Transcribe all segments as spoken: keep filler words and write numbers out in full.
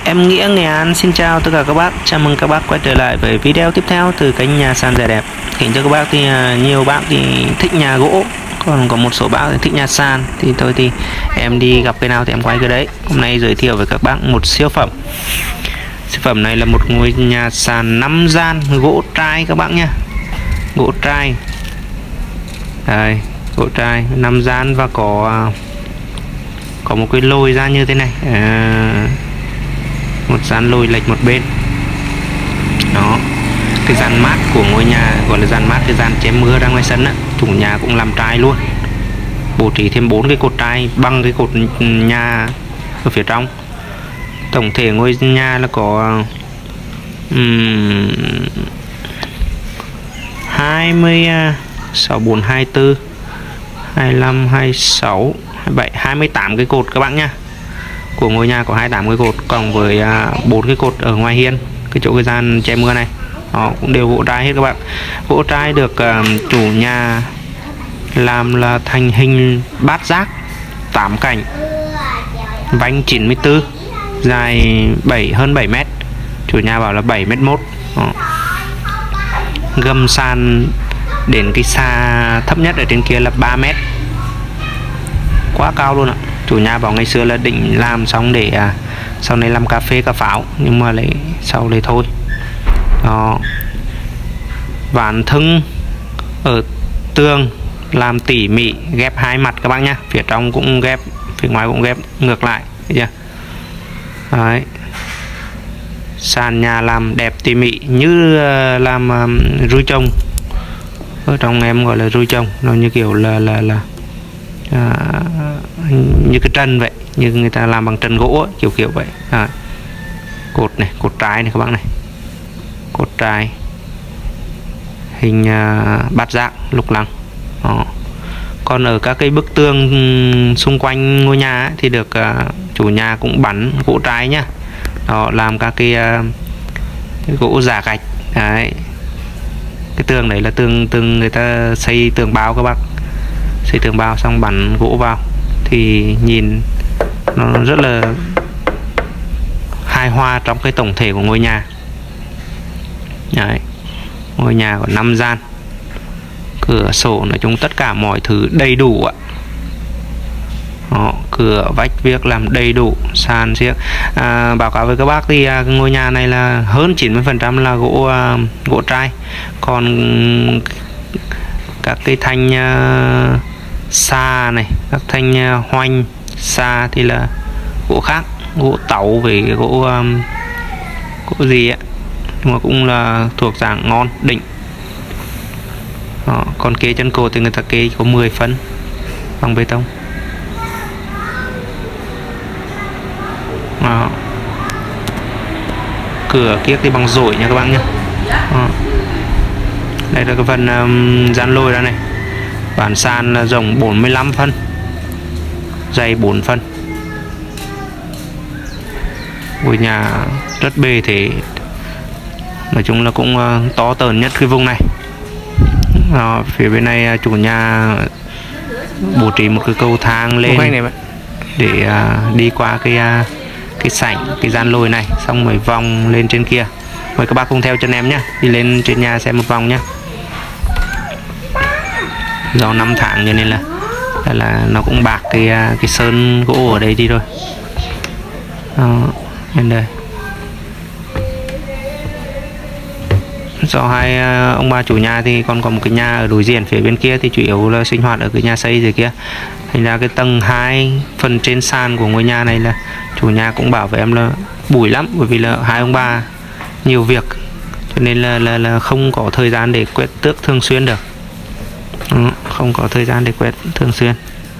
Em Nghĩa Nghệ An xin chào tất cả các bác, chào mừng các bác quay trở lại với video tiếp theo từ kênh Nhà Sàn Rẻ Đẹp. Kính cho các bác thì nhiều bác thì thích nhà gỗ, còn có một số bác thì thích nhà sàn, thì thôi thì em đi gặp cái nào thì em quay cái đấy. Hôm nay giới thiệu với các bác một siêu phẩm. Siêu phẩm này là một ngôi nhà sàn năm gian gỗ trai các bác nhá, gỗ trai đây, gỗ trai năm gian và có có một cái lồi ra như thế này, à, một gian lồi lệch một bên đó. Cái gian mát của ngôi nhà gọi là gian mát, cái gian che mưa ra ngoài sân á, chủ nhà cũng làm trai luôn, bố trí thêm bốn cái cột trai bằng cái cột nhà ở phía trong. Tổng thể ngôi nhà là có um, hai mươi sáu, bốn, hai mươi tư, hai mươi lăm, hai mươi sáu, hai mươi bảy, hai mươi tám cái cột các bạn nhá. Của ngôi nhà có hai mươi tám cái cột, cộng với bốn uh, cái cột ở ngoài hiên, cái chỗ cái gian che mưa này, đó cũng đều gỗ trai hết các bạn. Gỗ trai được uh, chủ nhà làm là thành hình bát giác tám cạnh, vánh chín mươi tư, dài bảy hơn bảy mét, chủ nhà bảo là bảy mét một. Gầm sàn đến cái xa thấp nhất ở trên kia là ba mét, quá cao luôn ạ. Chủ nhà bảo ngày xưa là định làm xong để à, sau này làm cà phê cà pháo, nhưng mà lại sau này thôi đó. Ván thưng ở tường làm tỉ mỉ, ghép hai mặt các bác nhá, phía trong cũng ghép, phía ngoài cũng ghép ngược lại, thấy chưa? Đấy. Sàn nhà làm đẹp tỉ mỉ như uh, làm um, rui trông, ở trong em gọi là rui trông, nó như kiểu là là là à, như cái trần vậy, như người ta làm bằng trần gỗ ấy, kiểu kiểu vậy. À, cột này, cột trái này các bác này, cột trái hình à, bát giác lục lăng. Đó. Còn ở các cái bức tường xung quanh ngôi nhà ấy, thì được à, chủ nhà cũng bắn gỗ trái nhá. Đó, làm các cái, à, cái gỗ giả gạch đấy. Cái tường đấy là tường tường người ta xây tường bao các bác, xây tường bao xong bắn gỗ vào thì nhìn nó rất là hài hòa trong cái tổng thể của ngôi nhà. Đấy. Ngôi nhà có năm gian, cửa sổ, nói chung tất cả mọi thứ đầy đủ ạ. Đó, cửa vách viết làm đầy đủ, sàn xiếc. À, báo cáo với các bác thì à, ngôi nhà này là hơn chín mươi phần trăm là gỗ à, gỗ trai, còn các cái thanh à, xa này, các thanh à, hoành xa thì là gỗ khác, gỗ tàu với gỗ um, gỗ gì ạ, nhưng mà cũng là thuộc dạng ngon đỉnh. Đó, còn kê chân cột thì người ta kê có mười phân bằng bê tông. Đó. Cửa kia thì bằng dổi nha các bạn nhé. Đó. Đây là cái phần um, dán lôi ra này. Bản sàn là rộng bốn mươi lăm phân, dày bốn phân. Ngôi nhà rất bề thế, nói chung là cũng uh, to tởn nhất cái vùng này. Đó, phía bên này chủ nhà bố trí một cái cầu thang lên để uh, đi qua cái uh, cái sảnh, cái gian lồi này, xong mới vòng lên trên kia. Mời các bác cùng theo chân em nhé, đi lên trên nhà xem một vòng nhé. Do năm tháng cho nên là là, là nó cũng bạc cái cái sơn gỗ ở đây đi rồi. Đó, bên đây. Do hai ông bà chủ nhà thì còn có một cái nhà ở đối diện phía bên kia thì chủ yếu là sinh hoạt ở cái nhà xây dưới kia. Thành ra cái tầng hai phần trên sàn của ngôi nhà này là chủ nhà cũng bảo với em là bụi lắm, bởi vì là hai ông bà nhiều việc cho nên là là, là không có thời gian để quét tước thường xuyên được. Ừ, không có thời gian để quét thường xuyên.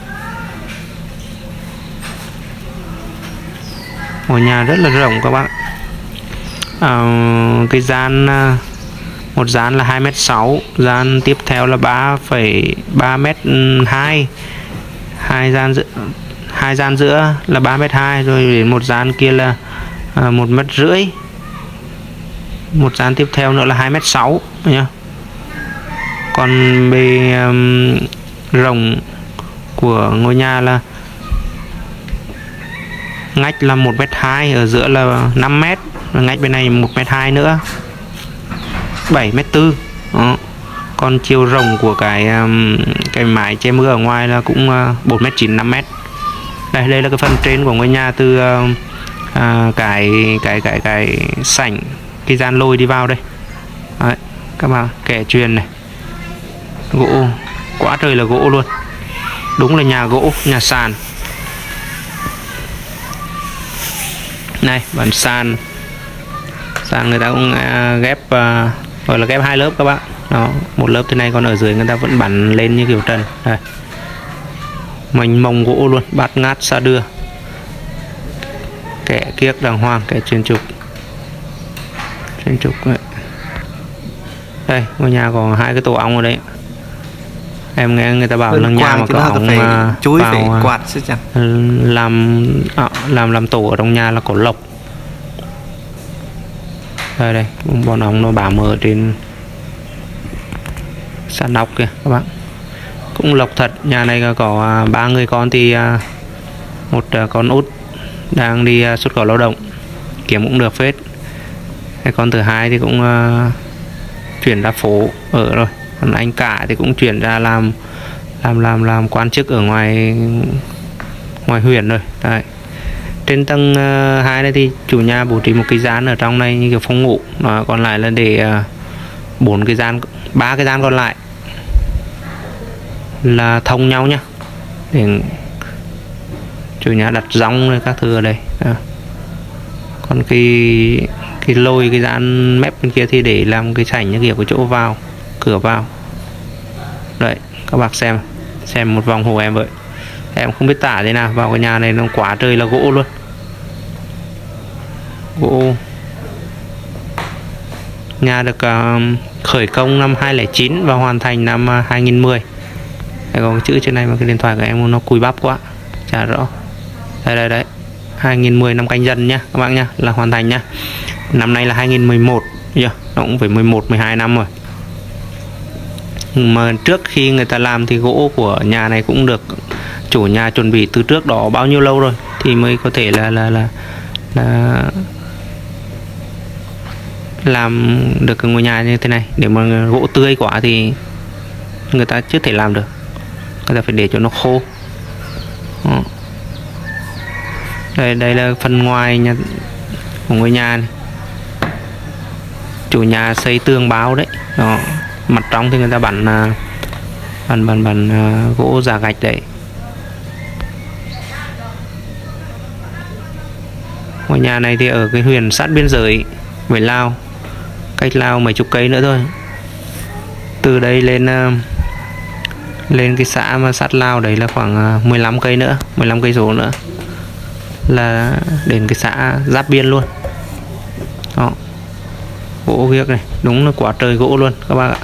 Ngôi nhà rất là rộng các bạn. À, cái gian một gian là hai mét sáu, gian tiếp theo là ba phẩy ba mét hai, hai gian giữa hai gian giữa là ba mét hai, rồi đến một gian kia là à, một mét rưỡi, một gian tiếp theo nữa là hai mét sáu nhá. Còn bề um, rộng của ngôi nhà là ngách là một mét hai, ở giữa là năm mét, ngách bên này một mét hai nữa, bảy mét tư. Đó. Còn chiều rộng của cái cái mái che mưa ở ngoài là cũng bốn mét chín, năm mét. Đây đây là cái phần trên của ngôi nhà, từ à, cái cái cái cái sảnh, cái gian lôi đi vào đây. Đấy, các bạn, kẻ truyền này, gỗ quá trời là gỗ luôn, đúng là nhà gỗ, nhà sàn. Này bản sàn, sàn người ta cũng uh, ghép uh, gọi là ghép hai lớp các bạn. Đó, một lớp thế này, còn ở dưới người ta vẫn bắn lên như kiểu trần. Đây, mình mông gỗ luôn, bát ngát xa đưa, kẻ kiếc đàng hoàng, kẻ chuyên trục, chuyên trục đấy. Đây, ngôi nhà có hai cái tổ ong ở đấy. Em nghe người ta bảo là nhà mà có ong uh, chuối vào, phải uh, quạt chứ chẳng làm à, làm làm tổ ở trong nhà là có lộc. Đây đây, bọn ong nó bám ở trên sàn nóc kìa các bạn, cũng lộc thật. Nhà này có ba người con, thì một con út đang đi xuất khẩu lao động, kiếm cũng được phết. Cái con thứ hai thì cũng uh, chuyển ra phố ở rồi, còn anh cả thì cũng chuyển ra làm làm làm làm quan chức ở ngoài ngoài huyện rồi. Đấy. Trên tầng uh, hai này thì chủ nhà bố trí một cái gian ở trong này như kiểu phòng ngủ, đó, còn lại là để bốn uh, cái gian, ba cái gian còn lại là thông nhau nhá, để chủ nhà đặt rong các thứ ở đây. À. Còn cái cái lôi cái gian mép bên kia thì để làm cái sảnh như kiểu cái chỗ vào, cửa vào. Đấy, các bác xem xem một vòng hộ em vậy. Em không biết tả thế nào, vào cái nhà này nó quá trời là gỗ luôn. Gỗ. Nhà được uh, khởi công năm hai không không chín và hoàn thành năm uh, hai nghìn mười. Đây, có cái chữ trên này mà cái điện thoại của em nó cùi bắp quá, chả rõ. Đây đây đấy, hai nghìn mười năm Canh Dần nhá các bạn nhá, là hoàn thành nhá. Năm nay là hai nghìn mười một, yeah, nó cũng phải mười một mười hai năm rồi. Mà trước khi người ta làm thì gỗ của nhà này cũng được chủ nhà chuẩn bị từ trước đó bao nhiêu lâu rồi thì mới có thể là là là, là làm được cái ngôi nhà như thế này. Để mà gỗ tươi quá thì người ta chưa thể làm được, người ta phải để cho nó khô. Đó. Đây đây là phần ngoài nhà của ngôi nhà này. Chủ nhà xây tường báo đấy. Đó. Mặt trong thì người ta bắn bắn bắn, bắn uh, gỗ giả gạch đấy. Ngôi nhà này thì ở cái huyện sát biên giới với Lào, cách Lào mấy chục cây nữa thôi. Từ đây lên uh, lên cái xã mà sát Lào đấy là khoảng uh, mười lăm cây nữa, mười lăm cây số nữa là đến cái xã giáp biên luôn. Đó. Gỗ viết này, đúng là quá trời gỗ luôn các bác ạ.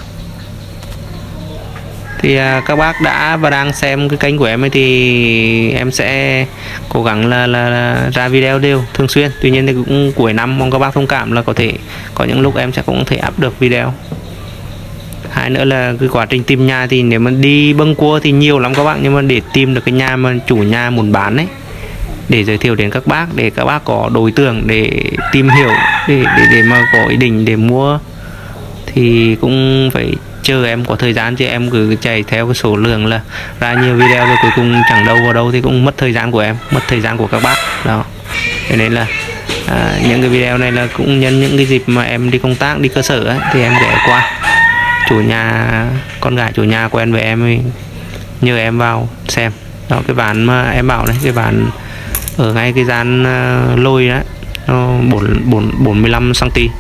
Thì à, các bác đã và đang xem cái kênh của em ấy thì em sẽ cố gắng là, là, là ra video đều thường xuyên. Tuy nhiên thì cũng cuối năm mong các bác thông cảm là có thể có những lúc em sẽ cũng thể up được video. Hai nữa là cái quá trình tìm nhà thì nếu mà đi bâng cua thì nhiều lắm các bác, nhưng mà để tìm được cái nhà mà chủ nhà muốn bán ấy, để giới thiệu đến các bác, để các bác có đối tượng để tìm hiểu, để, để, để mà có ý định để mua thì cũng phải chờ em có thời gian, chứ em cứ chạy theo cái số lượng là ra nhiều video rồi cuối cùng chẳng đâu vào đâu thì cũng mất thời gian của em, mất thời gian của các bác. Đó, cho nên là à, những cái video này là cũng nhân những cái dịp mà em đi công tác, đi cơ sở ấy, thì em ghé qua chủ nhà, con gái chủ nhà quen với em ấy, nhờ em vào xem. Đó, cái ván mà em bảo đấy, cái ván ở ngay cái gian uh, lôi đó, nó bốn mươi lăm xăng ti mét.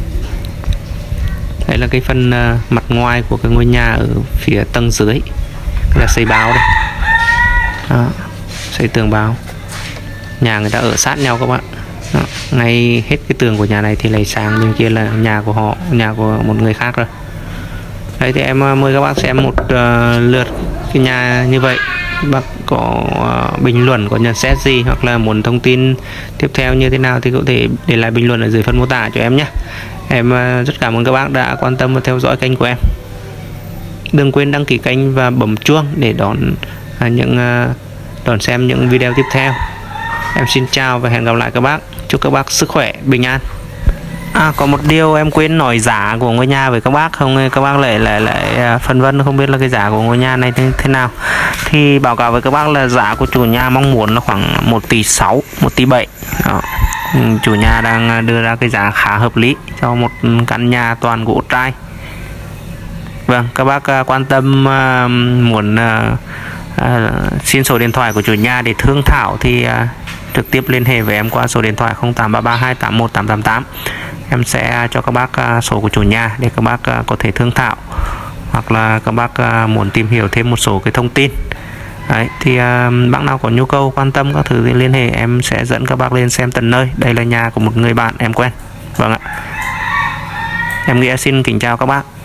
Đây là cái phần uh, mặt ngoài của cái ngôi nhà ở phía tầng dưới là xây báo đây. Đó, xây tường báo. Nhà người ta ở sát nhau các bạn. Đó, ngay hết cái tường của nhà này thì lấy sang bên kia là nhà của họ, nhà của một người khác rồi. Đấy thì em uh, mời các bác xem một uh, lượt cái nhà như vậy. Bác có uh, bình luận, có nhận xét gì hoặc là muốn thông tin tiếp theo như thế nào thì có thể để lại bình luận ở dưới phần mô tả cho em nhé. Em uh, rất cảm ơn các bác đã quan tâm và theo dõi kênh của em. Đừng quên đăng ký kênh và bấm chuông để đón uh, những uh, đón xem những video tiếp theo. Em xin chào và hẹn gặp lại các bác. Chúc các bác sức khỏe bình an. À, có một điều em quên nói giá của ngôi nhà với các bác, không các bác lại lại lại phân vân không biết là cái giá của ngôi nhà này thế, thế nào. Thì báo cáo với các bác là giá của chủ nhà mong muốn là khoảng một tỷ sáu, một tỷ bảy. Đó. Chủ nhà đang đưa ra cái giá khá hợp lý cho một căn nhà toàn gỗ trai. Vâng, các bác quan tâm uh, muốn uh, uh, xin số điện thoại của chủ nhà để thương thảo thì uh, trực tiếp liên hệ với em qua số điện thoại không tám ba ba hai tám một tám tám tám. Em sẽ cho các bác uh, số của chủ nhà để các bác uh, có thể thương thảo, hoặc là các bác uh, muốn tìm hiểu thêm một số cái thông tin. Đấy, thì uh, bác nào có nhu cầu quan tâm các thứ thì liên hệ, em sẽ dẫn các bác lên xem tận nơi. Đây là nhà của một người bạn em quen. Vâng ạ. Em Nghĩa xin kính chào các bác.